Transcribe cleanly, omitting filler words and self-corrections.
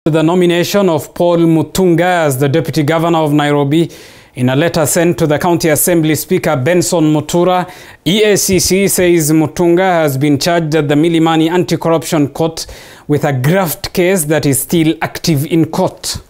The nomination of Paul Mutunga as the Deputy Governor of Nairobi. In a letter sent to the County Assembly Speaker Benson Mutura, EACC says Mutunga has been charged at the Milimani Anti-Corruption Court with a graft case that is still active in court.